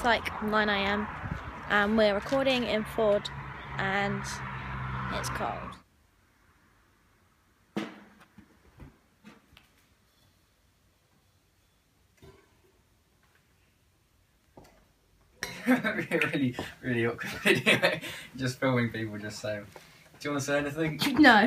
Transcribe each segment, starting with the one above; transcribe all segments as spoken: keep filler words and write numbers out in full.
like nine A M and we're recording in Ford and it's cold. really, really awkward video. Just filming people just saying, do you want to say anything? No.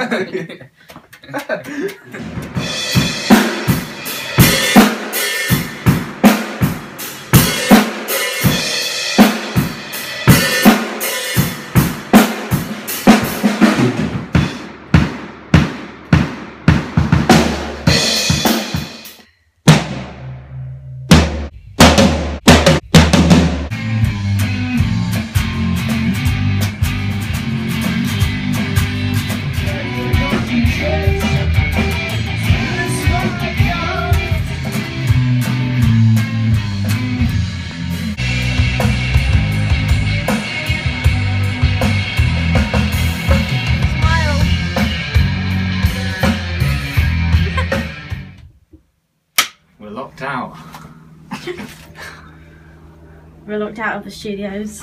We're locked out. We're locked out of the studios.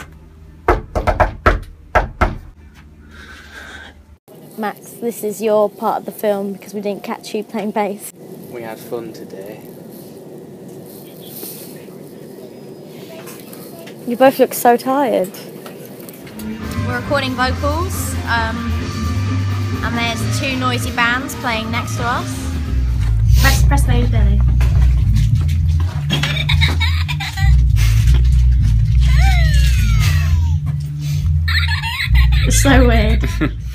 Max, this is your part of the film because we didn't catch you playing bass. We had fun today. You both look so tired. We're recording vocals, um, and there's two noisy bands playing next to us. Press, press those, Billy. It's so weird.